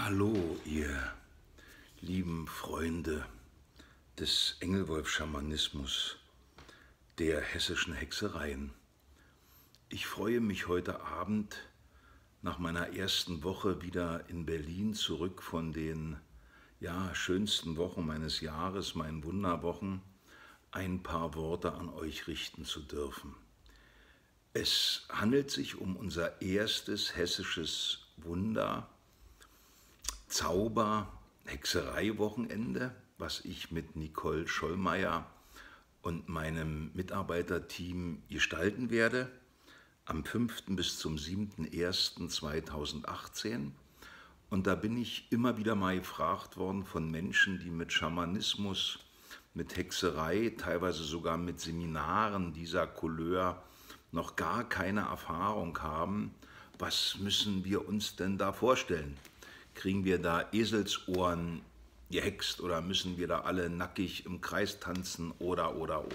Hallo, ihr lieben Freunde des Engelwolf-Schamanismus, der hessischen Hexereien. Ich freue mich heute Abend nach meiner ersten Woche wieder in Berlin zurück von den schönsten Wochen meines Jahres, meinen Wunderwochen, ein paar Worte an euch richten zu dürfen. Es handelt sich um unser erstes hessisches Wunder, Zauber-Hexerei-Wochenende, was ich mit Nicole Schollmeier und meinem Mitarbeiterteam gestalten werde, am 5. bis zum 7.01.2018. Und da bin ich immer wieder mal gefragt worden von Menschen, die mit Schamanismus, mit Hexerei, teilweise sogar mit Seminaren dieser Couleur noch gar keine Erfahrung haben. Was müssen wir uns denn da vorstellen? Kriegen wir da Eselsohren gehext oder müssen wir da alle nackig im Kreis tanzen oder.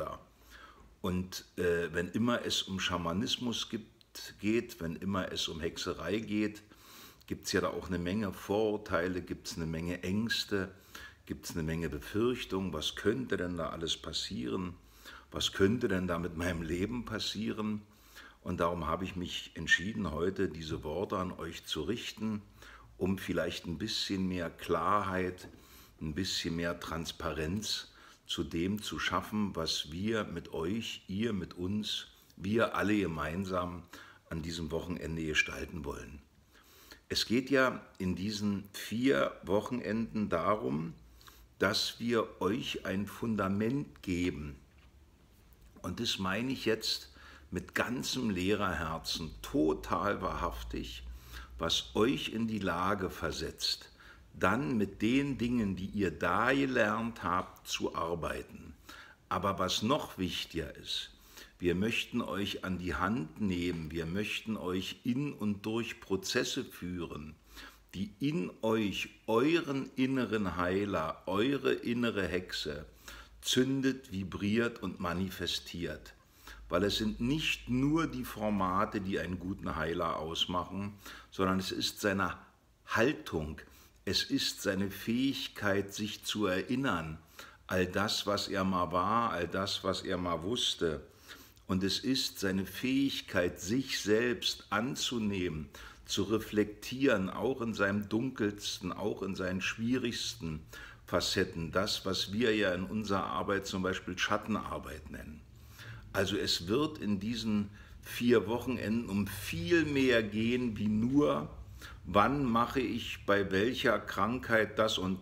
Und wenn immer es um Schamanismus geht, wenn immer es um Hexerei geht, gibt es ja da auch eine Menge Vorurteile, gibt es eine Menge Ängste, gibt es eine Menge Befürchtungen, was könnte denn da alles passieren, was könnte denn da mit meinem Leben passieren? Und darum habe ich mich entschieden, heute diese Worte an euch zu richten, um vielleicht ein bisschen mehr Klarheit, ein bisschen mehr Transparenz zu dem zu schaffen, was wir mit euch, ihr mit uns, wir alle gemeinsam an diesem Wochenende gestalten wollen. Es geht ja in diesen 4 Wochenenden darum, dass wir euch ein Fundament geben. Und das meine ich jetzt mit ganzem Lehrerherzen, total wahrhaftig, was euch in die Lage versetzt, dann mit den Dingen, die ihr da gelernt habt, zu arbeiten. Aber was noch wichtiger ist, wir möchten euch an die Hand nehmen, wir möchten euch in und durch Prozesse führen, die in euch euren inneren Heiler, eure innere Hexe zündet, vibriert und manifestiert. Weil es sind nicht nur die Formate, die einen guten Heiler ausmachen, sondern es ist seine Haltung, es ist seine Fähigkeit, sich zu erinnern, all das, was er mal war, all das, was er mal wusste. Und es ist seine Fähigkeit, sich selbst anzunehmen, zu reflektieren, auch in seinem dunkelsten, auch in seinen schwierigsten Facetten, das, was wir ja in unserer Arbeit zum Beispiel Schattenarbeit nennen. Also es wird in diesen 4 Wochenenden um viel mehr gehen, wie nur, wann mache ich bei welcher Krankheit das und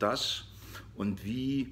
wie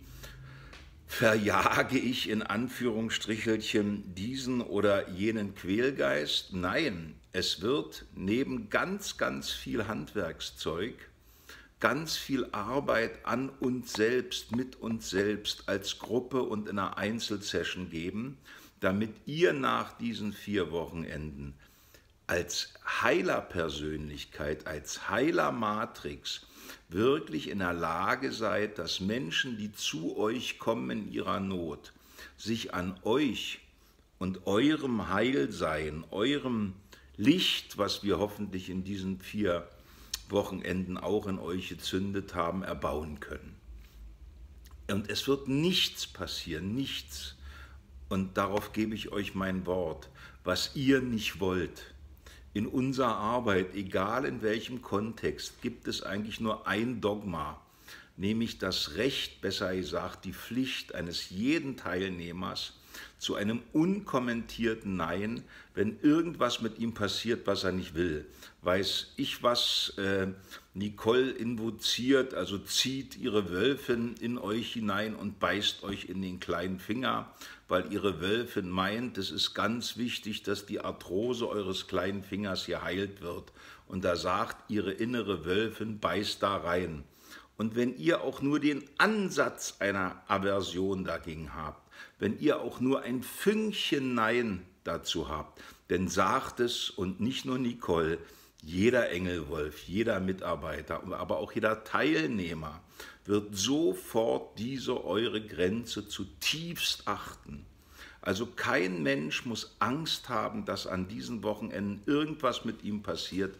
verjage ich in Anführungsstrichelchen diesen oder jenen Quälgeist. Nein, es wird neben ganz viel Handwerkszeug, ganz viel Arbeit an uns selbst, mit uns selbst als Gruppe und in einer Einzelsession geben, damit ihr nach diesen 4 Wochenenden als Heilerpersönlichkeit, als Heilermatrix wirklich in der Lage seid, dass Menschen, die zu euch kommen in ihrer Not, sich an euch und eurem Heilsein, eurem Licht, was wir hoffentlich in diesen 4 Wochenenden auch in euch gezündet haben, erbauen können. Und es wird nichts passieren, nichts. Und darauf gebe ich euch mein Wort, was ihr nicht wollt. In unserer Arbeit, egal in welchem Kontext, gibt es eigentlich nur ein Dogma, nämlich das Recht, besser gesagt die Pflicht eines jeden Teilnehmers zu einem unkommentierten Nein, wenn irgendwas mit ihm passiert, was er nicht will. Weiß ich was, Nicole invoziert, also zieht ihre Wölfin in euch hinein und beißt euch in den kleinen Finger, weil ihre Wölfin meint, es ist ganz wichtig, dass die Arthrose eures kleinen Fingers geheilt wird. Und da sagt ihre innere Wölfin, beißt da rein. Und wenn ihr auch nur den Ansatz einer Aversion dagegen habt, wenn ihr auch nur ein Fünkchen Nein dazu habt, dann sagt es, und nicht nur Nicole, jeder Engelwolf, jeder Mitarbeiter, aber auch jeder Teilnehmer wird sofort diese eure Grenze zutiefst achten. Also kein Mensch muss Angst haben, dass an diesen Wochenenden irgendwas mit ihm passiert,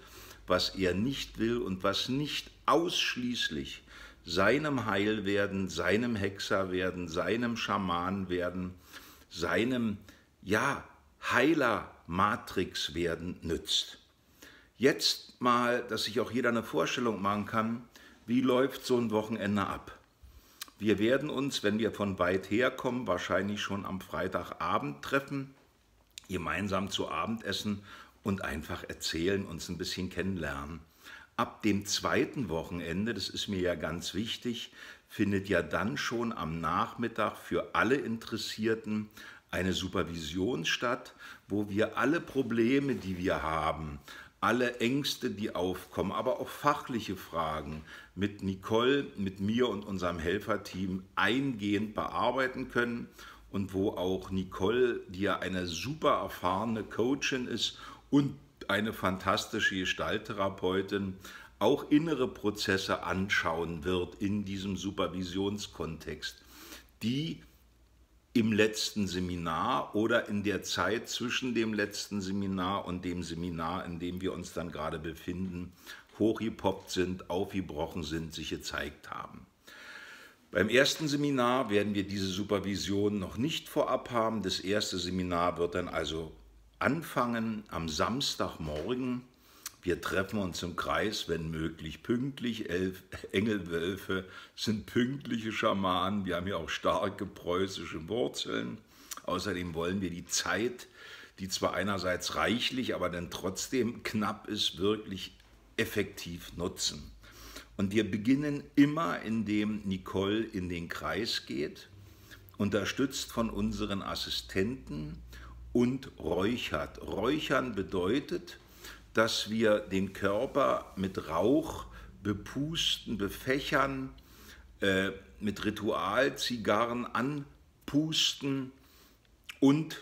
was er nicht will und was nicht ausschließlich seinem Heilwerden, seinem Hexerwerden, seinem Schaman werden, seinem, ja, Heiler-Matrix werden nützt. Jetzt mal, dass sich auch jeder eine Vorstellung machen kann, wie läuft so ein Wochenende ab. Wir werden uns, wenn wir von weit her kommen, wahrscheinlich schon am Freitagabend treffen, gemeinsam zu Abend essen und einfach erzählen, uns ein bisschen kennenlernen. Ab dem zweiten Wochenende, das ist mir ja ganz wichtig, findet ja dann schon am Nachmittag für alle Interessierten eine Supervision statt, wo wir alle Probleme, die wir haben, alle Ängste, die aufkommen, aber auch fachliche Fragen mit Nicole, mit mir und unserem Helferteam eingehend bearbeiten können und wo auch Nicole, die ja eine super erfahrene Coachin ist und eine fantastische Gestalttherapeutin, auch innere Prozesse anschauen wird in diesem Supervisionskontext, die im letzten Seminar oder in der Zeit zwischen dem letzten Seminar und dem Seminar, in dem wir uns dann gerade befinden, hochgepoppt sind, aufgebrochen sind, sich gezeigt haben. Beim ersten Seminar werden wir diese Supervision noch nicht vorab haben. Das erste Seminar wird dann also anfangen am Samstagmorgen. Wir treffen uns im Kreis, wenn möglich pünktlich. 11 Engelwölfe sind pünktliche Schamanen. Wir haben ja auch starke preußische Wurzeln. Außerdem wollen wir die Zeit, die zwar einerseits reichlich, aber dann trotzdem knapp ist, wirklich effektiv nutzen. Und wir beginnen immer, indem Nicole in den Kreis geht, unterstützt von unseren Assistenten und räuchert. Räuchern bedeutet, dass wir den Körper mit Rauch bepusten, befächern, mit Ritualzigarren anpusten und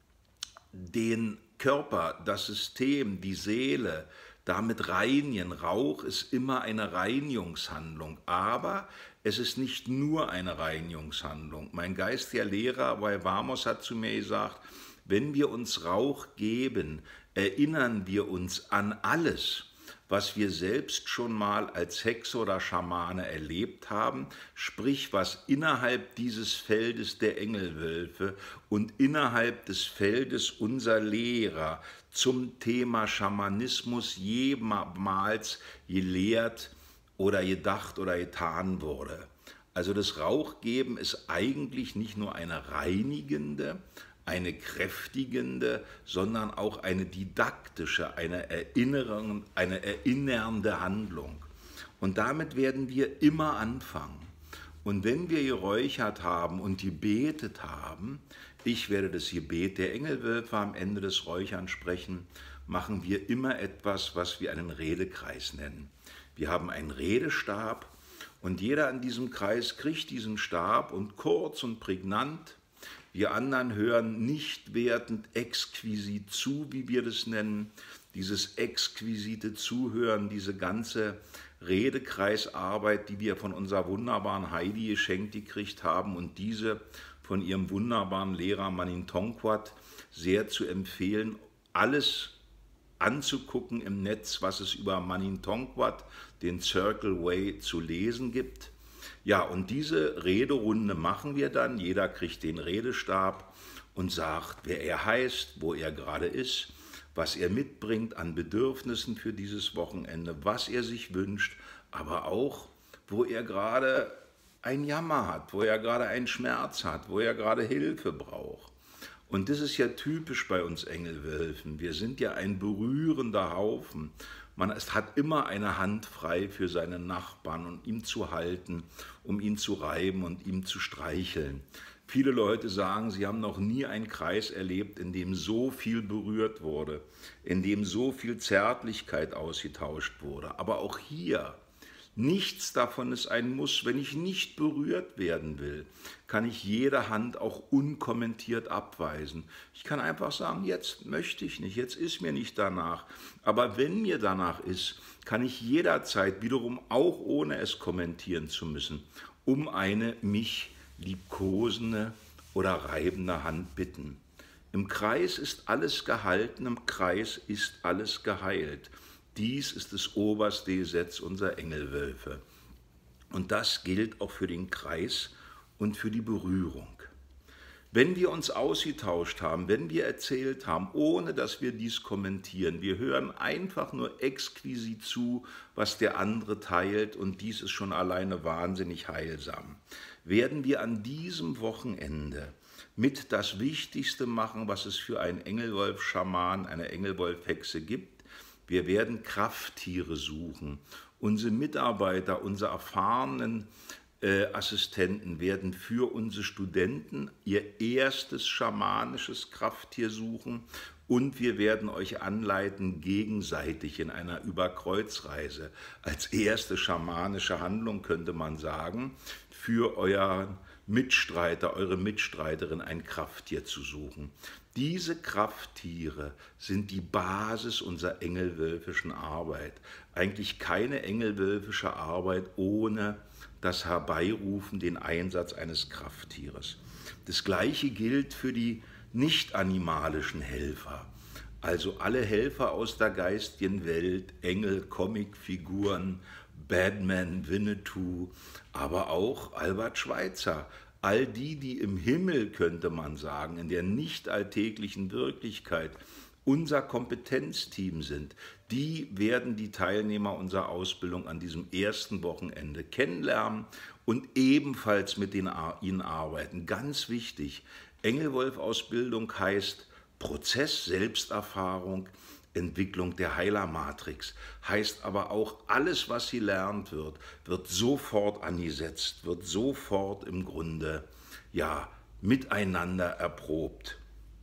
den Körper, das System, die Seele damit reinigen. Rauch ist immer eine Reinigungshandlung, aber es ist nicht nur eine Reinigungshandlung. Mein geistiger Lehrer bei Vamos hat zu mir gesagt, wenn wir uns Rauch geben, erinnern wir uns an alles, was wir selbst schon mal als Hexe oder Schamane erlebt haben, sprich was innerhalb dieses Feldes der Engelwölfe und innerhalb des Feldes unserer Lehrer zum Thema Schamanismus jemals gelehrt oder gedacht oder getan wurde. Also das Rauchgeben ist eigentlich nicht nur eine reinigende, eine kräftigende, sondern auch eine didaktische, eine erinnernde Handlung. Und damit werden wir immer anfangen. Und wenn wir geräuchert haben und gebetet haben, ich werde das Gebet der Engelwölfe am Ende des Räucherns sprechen, machen wir immer etwas, was wir einen Redekreis nennen. Wir haben einen Redestab und jeder in diesem Kreis kriegt diesen Stab und kurz und prägnant. Wir anderen hören nicht wertend exquisit zu, wie wir das nennen. Dieses exquisite Zuhören, diese ganze Redekreisarbeit, die wir von unserer wunderbaren Heidi geschenkt gekriegt haben und diese von ihrem wunderbaren Lehrer Manin Tongkwat sehr zu empfehlen, alles anzugucken im Netz, was es über Manin Tongkwat, den Circle Way, zu lesen gibt. Ja, und diese Rederunde machen wir dann. Jeder kriegt den Redestab und sagt, wer er heißt, wo er gerade ist, was er mitbringt an Bedürfnissen für dieses Wochenende, was er sich wünscht, aber auch, wo er gerade einen Jammer hat, wo er gerade einen Schmerz hat, wo er gerade Hilfe braucht. Und das ist ja typisch bei uns Engelwölfen. Wir sind ja ein berührender Haufen. Man hat immer eine Hand frei für seinen Nachbarn und ihm zu halten, um ihn zu reiben und ihm zu streicheln. Viele Leute sagen, sie haben noch nie einen Kreis erlebt, in dem so viel berührt wurde, in dem so viel Zärtlichkeit ausgetauscht wurde. Aber auch hier, nichts davon ist ein Muss. Wenn ich nicht berührt werden will, kann ich jede Hand auch unkommentiert abweisen. Ich kann einfach sagen, jetzt möchte ich nicht, jetzt ist mir nicht danach. Aber wenn mir danach ist, kann ich jederzeit wiederum, auch ohne es kommentieren zu müssen, um eine mich liebkosende oder reibende Hand bitten. Im Kreis ist alles gehalten, im Kreis ist alles geheilt. Dies ist das oberste Gesetz unserer Engelwölfe. Und das gilt auch für den Kreis und für die Berührung. Wenn wir uns ausgetauscht haben, wenn wir erzählt haben, ohne dass wir dies kommentieren, wir hören einfach nur exquisit zu, was der andere teilt, und dies ist schon alleine wahnsinnig heilsam, werden wir an diesem Wochenende mit das Wichtigste machen, was es für einen Engelwolf-Schaman, eine Engelwolf-Hexe gibt. Wir werden Krafttiere suchen. Unsere Mitarbeiter, unsere erfahrenen Assistenten werden für unsere Studenten ihr erstes schamanisches Krafttier suchen, und wir werden euch anleiten, gegenseitig in einer Überkreuzreise als erste schamanische Handlung, könnte man sagen, für euren Mitstreiter, eure Mitstreiterin ein Krafttier zu suchen. Diese Krafttiere sind die Basis unserer engelwölfischen Arbeit. Eigentlich keine engelwölfische Arbeit ohne das Herbeirufen, den Einsatz eines Krafttieres. Das Gleiche gilt für die nicht-animalischen Helfer, also alle Helfer aus der geistigen Welt, Engel, Comicfiguren, Batman, Winnetou, aber auch Albert Schweitzer. All die, die im Himmel, könnte man sagen, in der nicht alltäglichen Wirklichkeit unser Kompetenzteam sind, die werden die Teilnehmer unserer Ausbildung an diesem ersten Wochenende kennenlernen und ebenfalls mit ihnen arbeiten. Ganz wichtig, Engelwolf-Ausbildung heißt Prozess, Selbsterfahrung, Entwicklung der Heilermatrix, heißt aber auch, alles, was sie lernt wird sofort angesetzt, wird sofort im Grunde miteinander erprobt.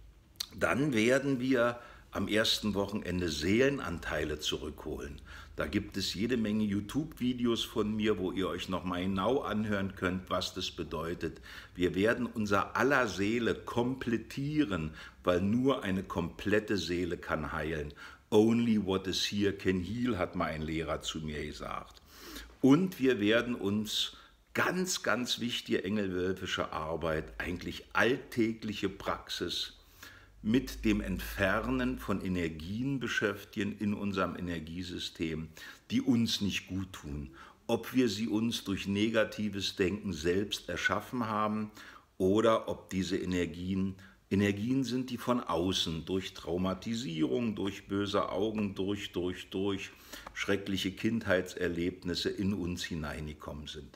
Dann werden wir am ersten Wochenende Seelenanteile zurückholen. Da gibt es jede Menge YouTube-Videos von mir, wo ihr euch nochmal genau anhören könnt, was das bedeutet. Wir werden unser aller Seele komplettieren, weil nur eine komplette Seele kann heilen. Only what is here can heal, hat mal ein Lehrer zu mir gesagt. Und wir werden uns ganz, ganz wichtige engelwölfische Arbeit, eigentlich alltägliche Praxis, mit dem Entfernen von Energien beschäftigen in unserem Energiesystem, die uns nicht gut tun. Ob wir sie uns durch negatives Denken selbst erschaffen haben oder ob diese Energien sind, die von außen durch Traumatisierung, durch böse Augen, durch schreckliche Kindheitserlebnisse in uns hineingekommen sind.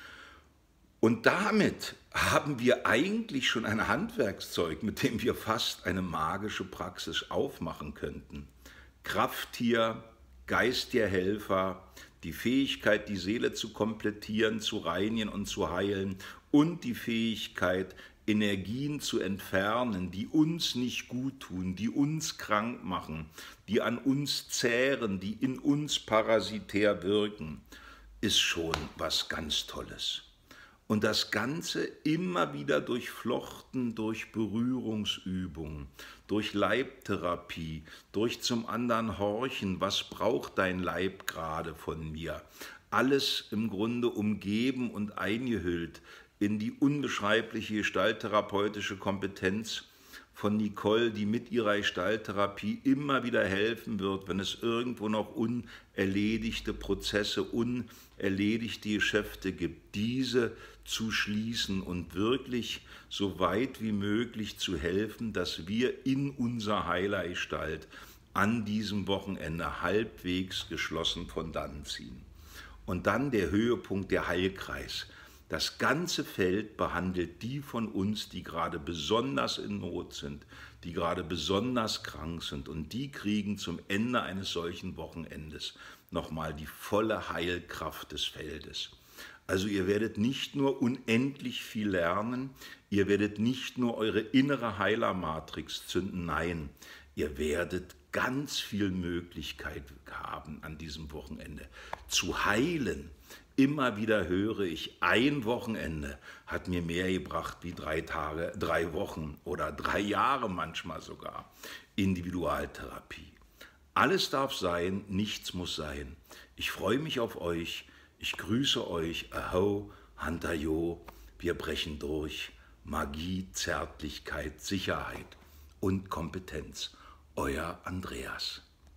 Und damit haben wir eigentlich schon ein Handwerkszeug, mit dem wir fast eine magische Praxis aufmachen könnten. Krafttier, Geistierhelfer, die Fähigkeit, die Seele zu komplettieren, zu reinigen und zu heilen, und die Fähigkeit, Energien zu entfernen, die uns nicht gut tun, die uns krank machen, die an uns zehren, die in uns parasitär wirken, ist schon was ganz Tolles. Und das Ganze immer wieder durchflochten durch Berührungsübungen, durch Leibtherapie, durch zum anderen horchen, was braucht dein Leib gerade von mir. Alles im Grunde umgeben und eingehüllt in die unbeschreibliche gestalttherapeutische Kompetenz von Nicole, die mit ihrer Gestalttherapie immer wieder helfen wird, wenn es irgendwo noch unerledigte Prozesse, unerledigte Geschäfte gibt, diese zu schließen und wirklich so weit wie möglich zu helfen, dass wir in unserer Heilergestalt an diesem Wochenende halbwegs geschlossen von dannen ziehen. Und dann der Höhepunkt, der Heilkreis. Das ganze Feld behandelt die von uns, die gerade besonders in Not sind, die gerade besonders krank sind, und die kriegen zum Ende eines solchen Wochenendes nochmal die volle Heilkraft des Feldes. Also ihr werdet nicht nur unendlich viel lernen, ihr werdet nicht nur eure innere Heilermatrix zünden, nein, ihr werdet ganz viel Möglichkeit haben an diesem Wochenende zu heilen. Immer wieder höre ich, ein Wochenende hat mir mehr gebracht wie 3 Tage, 3 Wochen oder 3 Jahre manchmal sogar Individualtherapie. Alles darf sein, nichts muss sein. Ich freue mich auf euch, ich grüße euch, Aho, Hantayo, wir brechen durch, Magie, Zärtlichkeit, Sicherheit und Kompetenz. Euer Andreas.